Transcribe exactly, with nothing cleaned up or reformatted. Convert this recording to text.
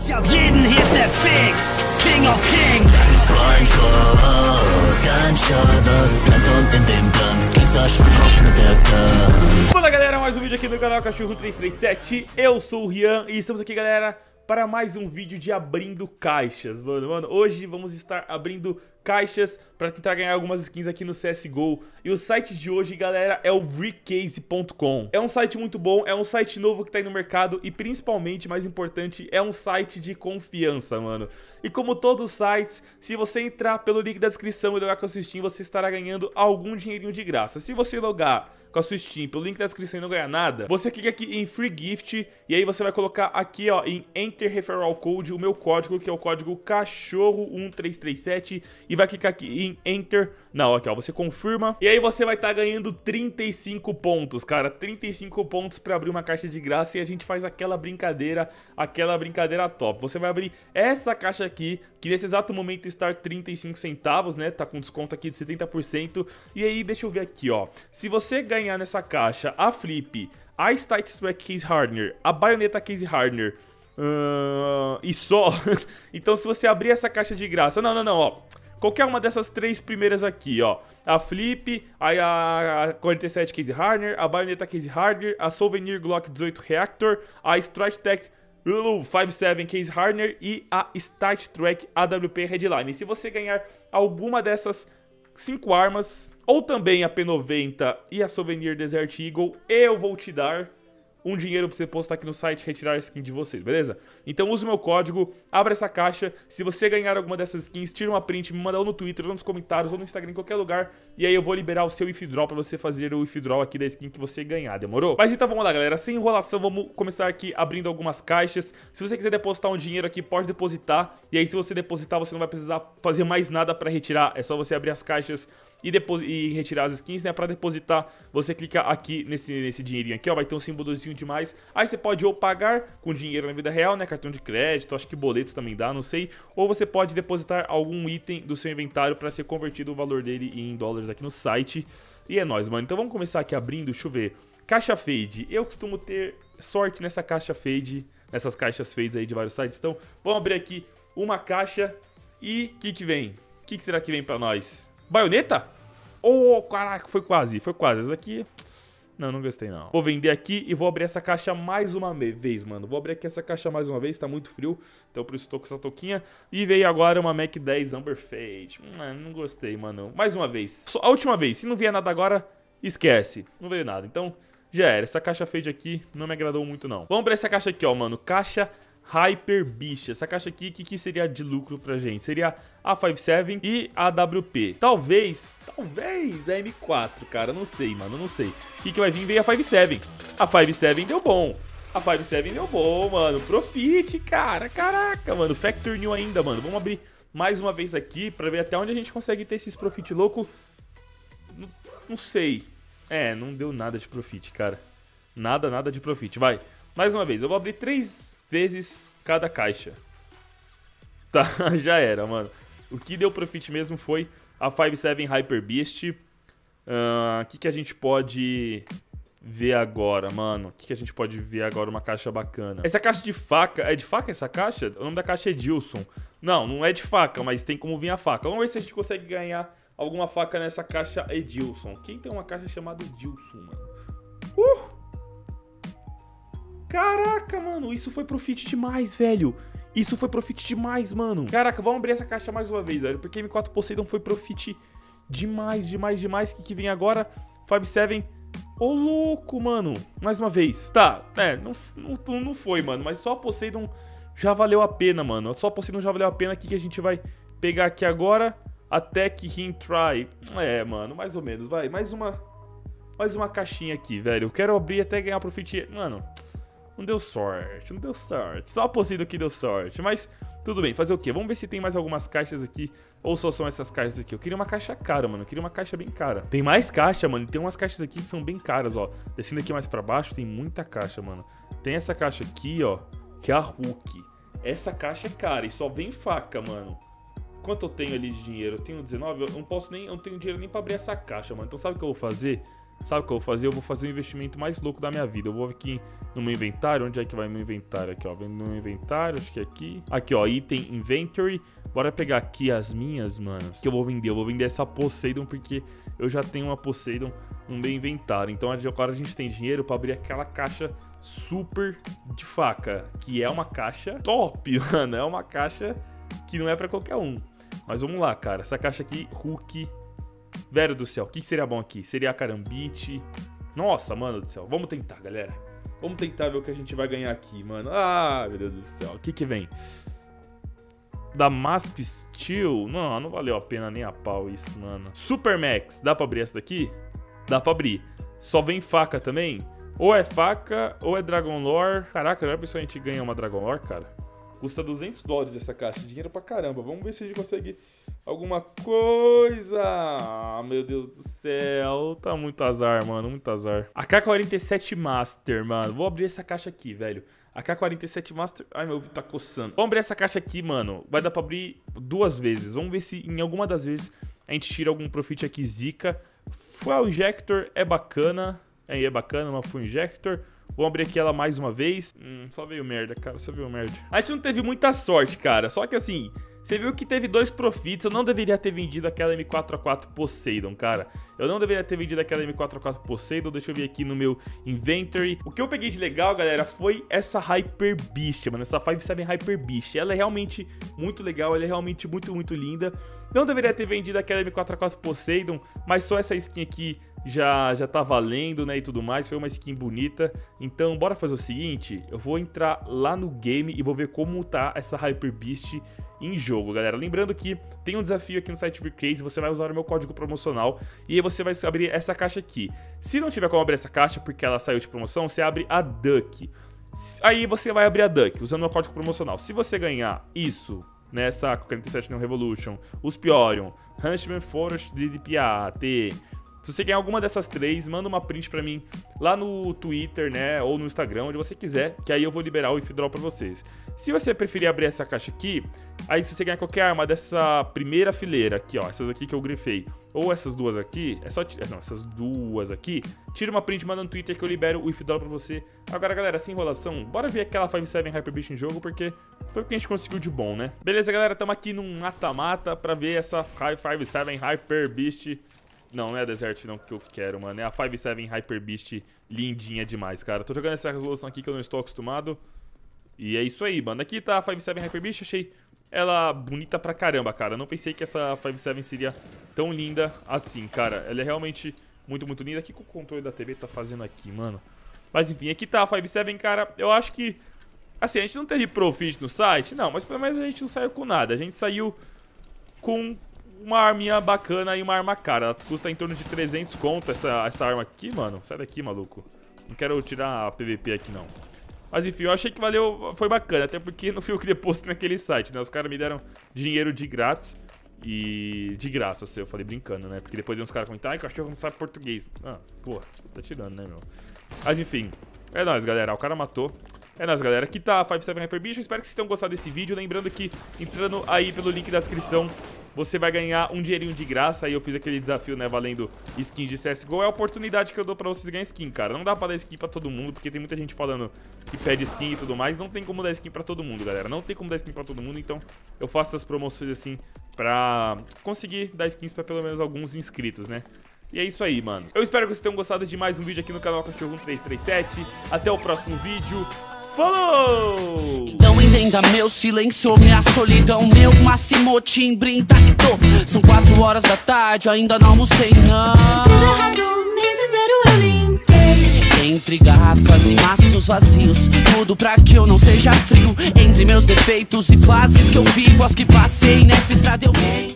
Ich hab jeden hier zerfickt, King of Kings. Fala galera, mais um vídeo aqui no canal Cachorro três três sete. Eu sou o Rian e estamos aqui, galera, para mais um vídeo de abrindo caixas, mano. Mano, hoje vamos estar abrindo caixas para tentar ganhar algumas skins aqui no C S G O. E o site de hoje, galera, é o vricase ponto com. É um site muito bom, é um site novo que tá aí no mercado e principalmente, mais importante, é um site de confiança, mano. E como todos os sites, se você entrar pelo link da descrição e logar com a sua Steam, você estará ganhando algum dinheirinho de graça. Se você logar com a sua Steam pelo link da descrição e não ganhar nada, você clica aqui em Free Gift e aí você vai colocar aqui, ó, em Enter Referral Code o meu código, que é o código cachorro um três três sete, e vai clicar aqui em Enter. Não, aqui, ó, você confirma e aí você vai estar tá ganhando trinta e cinco pontos, cara, trinta e cinco pontos para abrir uma caixa de graça e a gente faz aquela brincadeira, aquela brincadeira top. Você vai abrir essa caixa aqui, que nesse exato momento está trinta e cinco centavos, né? Tá com desconto aqui de setenta por cento. E aí, deixa eu ver aqui, ó. Se você ganhar nessa caixa a Flip, a Stite Track Case Hardener, a Bayonetta Case Hardener uh, e só, então se você abrir essa caixa de graça, não, não, não, ó, qualquer uma dessas três primeiras aqui, ó, a Flip, a, a quarenta e sete Case Hardener, a Bayonetta Case Hardener, a Souvenir Glock dezoito Reactor, a Strike Tech cinquenta e sete Case Hardener e a Start Track A W P Headline. E se você ganhar alguma dessas cinco armas, ou também a P noventa e a Souvenir Desert Eagle, eu vou te dar um dinheiro pra você postar aqui no site e retirar a skin de vocês, beleza? Então use o meu código, abra essa caixa, se você ganhar alguma dessas skins, tira uma print, me manda ou no Twitter, ou nos comentários, ou no Instagram, em qualquer lugar, e aí eu vou liberar o seu withdraw pra você fazer o withdraw aqui da skin que você ganhar, demorou? Mas então vamos lá, galera, sem enrolação, vamos começar aqui abrindo algumas caixas. Se você quiser depositar um dinheiro aqui, pode depositar, e aí se você depositar, você não vai precisar fazer mais nada pra retirar, é só você abrir as caixas E, e retirar as skins, né? Pra depositar, você clica aqui nesse, nesse dinheirinho aqui, ó, vai ter um símbolozinho de mais. Aí você pode ou pagar com dinheiro na vida real, né? Cartão de crédito, acho que boletos também dá, não sei. Ou você pode depositar algum item do seu inventário pra ser convertido o valor dele em dólares aqui no site. E é nóis, mano. Então vamos começar aqui abrindo, deixa eu ver. Caixa fade. Eu costumo ter sorte nessa caixa fade, nessas caixas fades aí de vários sites. Então vamos abrir aqui uma caixa e o que que vem? O que que será que vem pra nós? Bayonetta? Oh, caraca, foi quase, foi quase. Essa daqui, não, não gostei não. Vou vender aqui e vou abrir essa caixa mais uma vez, mano. Vou abrir aqui essa caixa mais uma vez, tá muito frio. Então por isso tô com essa touquinha. E veio agora uma Mac dez Amber Fade. Hum, não gostei, mano. Mais uma vez. Só a última vez. Se não vier nada agora, esquece. Não veio nada. Então já era. Essa caixa Fade aqui não me agradou muito não. Vamos abrir essa caixa aqui, ó, mano. Caixa Hyper Beast. Essa caixa aqui, o que, que seria de lucro pra gente? Seria a cinquenta e sete e a A W P. Talvez, talvez a M quatro, cara. Não sei, mano, não sei. O que, que vai vir? Veio a cinquenta e sete. A cinquenta e sete deu bom. A cinquenta e sete deu bom, mano. Profit, cara. Caraca, mano. Factor New ainda, mano. Vamos abrir mais uma vez aqui pra ver até onde a gente consegue ter esses profit louco. Não, não sei. É, não deu nada de profit, cara. Nada, nada de profit. Vai. Mais uma vez. Eu vou abrir três vezes cada caixa. Tá, já era, mano. O que deu profit mesmo foi a cinquenta e sete Hyper Beast. O uh, que, que a gente pode ver agora, mano? O que, que a gente pode ver agora? Uma caixa bacana. Essa caixa de faca... É de faca essa caixa? O nome da caixa é Edilson. Não, não é de faca, mas tem como vir a faca. Vamos ver se a gente consegue ganhar alguma faca nessa caixa Edilson. Quem tem uma caixa chamada Edilson, mano? Uh! Caraca, mano, isso foi profit demais, velho. Isso foi profit demais, mano. Caraca, vamos abrir essa caixa mais uma vez, velho. Porque M quatro Poseidon foi profit demais, demais, demais. O que, que vem agora? cinquenta e sete. Ô, louco, mano. Mais uma vez. Tá, é, não, não, não foi, mano. Mas só a Poseidon já valeu a pena, mano. Só a Poseidon já valeu a pena. O que, que a gente vai pegar aqui agora? Attack Him Try. É, mano, mais ou menos. Vai, mais uma... Mais uma caixinha aqui, velho. Eu quero abrir até ganhar profit. Mano... Não deu sorte, não deu sorte. Só a Poseidon que deu sorte. Mas tudo bem, fazer o quê? Vamos ver se tem mais algumas caixas aqui. Ou só são essas caixas aqui. Eu queria uma caixa cara, mano. Eu queria uma caixa bem cara. Tem mais caixa, mano. Tem umas caixas aqui que são bem caras, ó. Descendo aqui mais pra baixo, tem muita caixa, mano. Tem essa caixa aqui, ó, que é a Hulk. Essa caixa é cara e só vem faca, mano. Quanto eu tenho ali de dinheiro? Eu tenho dezenove? Eu não posso nem... Eu não tenho dinheiro nem pra abrir essa caixa, mano. Então sabe o que eu vou fazer? sabe o que eu vou fazer? Eu vou fazer o investimento mais louco da minha vida. Eu vou aqui no meu inventário. Onde é que vai meu inventário? Aqui, ó. Vem no meu inventário, acho que é aqui. Aqui, ó. Item Inventory. Bora pegar aqui as minhas, mano. O que eu vou vender? Eu vou vender essa Poseidon porque eu já tenho uma Poseidon no meu inventário. Então agora a gente tem dinheiro pra abrir aquela caixa super de faca. Que é uma caixa top, mano. É uma caixa que não é pra qualquer um. Mas vamos lá, cara. Essa caixa aqui, Hulk. Velho do céu, o que, que seria bom aqui? Seria a Carambite. Nossa, mano do céu. Vamos tentar, galera. Vamos tentar ver o que a gente vai ganhar aqui, mano. Ah, meu Deus do céu. O que que vem? Damasco Steel? Não, não valeu a pena nem a pau isso, mano. Super Max. Dá pra abrir essa daqui? Dá pra abrir. Só vem faca também? Ou é faca, ou é Dragon Lore. Caraca, não é possível a gente ganhar uma Dragon Lore, cara? Custa duzentos dólares essa caixa. Dinheiro pra caramba. Vamos ver se a gente consegue alguma coisa. Ah, meu Deus do céu. Tá muito azar, mano. Muito azar. A K quarenta e sete Master, mano. Vou abrir essa caixa aqui, velho. A K quarenta e sete Master... Ai, meu ouvido tá coçando. Vamos abrir essa caixa aqui, mano. Vai dar pra abrir duas vezes. Vamos ver se em alguma das vezes a gente tira algum profit aqui zica. Fuel Injector é bacana. Aí é bacana, uma Fuel Injector. Vamos abrir aqui ela mais uma vez. Hum, só veio merda, cara. Só veio merda. A gente não teve muita sorte, cara. Só que assim... Você viu que teve dois profits, eu não deveria ter vendido aquela M quatro A quatro Poseidon, cara. Eu não deveria ter vendido aquela M quatro A quatro Poseidon, deixa eu ver aqui no meu inventory. O que eu peguei de legal, galera, foi essa Hyper Beast, mano, essa cinquenta e sete Hyper Beast. Ela é realmente muito legal, ela é realmente muito, muito linda. Não deveria ter vendido aquela M quatro A quatro Poseidon, mas só essa skin aqui já, já tá valendo, né, e tudo mais. Foi uma skin bonita. Então, bora fazer o seguinte, eu vou entrar lá no game e vou ver como tá essa Hyper Beast em jogo, galera. Lembrando que tem um desafio aqui no site VeerCrazy, você vai usar o meu código promocional e aí você vai abrir essa caixa aqui. Se não tiver como abrir essa caixa porque ela saiu de promoção, você abre a Duck. Aí você vai abrir a Duck usando o meu código promocional. Se você ganhar isso, nessa né, quarenta e sete Neon Revolution, os Piorion, Huntsman Forest D D P A T... Se você ganhar alguma dessas três, manda uma print pra mim lá no Twitter, né, ou no Instagram, onde você quiser, que aí eu vou liberar o withdraw pra vocês. Se você preferir abrir essa caixa aqui, aí se você ganhar qualquer arma dessa primeira fileira aqui, ó, essas aqui que eu grifei, ou essas duas aqui, é só... Não, essas duas aqui, tira uma print, manda no Twitter que eu libero o withdraw pra você. Agora, galera, sem enrolação, bora ver aquela cinquenta e sete Hyper Beast em jogo, porque foi o que a gente conseguiu de bom, né? Beleza, galera, tamo aqui num mata-mata pra ver essa cinquenta e sete Hyper Beast. Não, não é a Desert não que eu quero, mano. É a cinquenta e sete Hyper Beast lindinha demais, cara. Tô jogando essa resolução aqui que eu não estou acostumado. E é isso aí, mano. Aqui tá a cinquenta e sete Hyper Beast. Achei ela bonita pra caramba, cara. Não pensei que essa cinquenta e sete seria tão linda assim, cara. Ela é realmente muito, muito linda. O que o controle da T V tá fazendo aqui, mano? Mas enfim, aqui tá a cinquenta e sete, cara. Eu acho que... Assim, a gente não teve profit no site. Não, mas pelo menos a gente não saiu com nada. A gente saiu com... uma arminha bacana e uma arma cara. Ela custa em torno de trezentos conto essa, essa arma aqui, mano. Sai daqui, maluco. Não quero tirar a P V P aqui, não. Mas enfim, eu achei que valeu, foi bacana. Até porque não fui eu que deposto naquele site, né? Os caras me deram dinheiro de grátis. E de graça, eu sei, eu falei brincando, né? Porque depois uns caras comentaram, ai, que o cachorro não sabe português. Ah, porra, tá tirando, né, meu? Mas enfim, é nóis, galera. O cara matou. É nóis, galera. Aqui tá a cinquenta e sete Hyper Beast. Eu espero que vocês tenham gostado desse vídeo. Lembrando que, entrando aí pelo link da descrição, você vai ganhar um dinheirinho de graça. Aí eu fiz aquele desafio, né, valendo skins de C S G O. É a oportunidade que eu dou pra vocês ganhar skin, cara. Não dá pra dar skin pra todo mundo, porque tem muita gente falando que pede skin e tudo mais. Não tem como dar skin pra todo mundo, galera. Não tem como dar skin pra todo mundo, então eu faço essas promoções assim pra conseguir dar skins pra pelo menos alguns inscritos, né? E é isso aí, mano. Eu espero que vocês tenham gostado de mais um vídeo aqui no canal Cachorro um três três sete. Até o próximo vídeo. Falou! Não entenda meu silêncio, minha solidão, meu máximo timbre intacto. São quatro horas da tarde, ainda não almocei, não. Tudo errado, nesse zero eu limpei. Entre garrafas e maços vazios, tudo pra que eu não seja frio. Entre meus defeitos e fases que eu vivo, as que passei nessa estrada eu rei.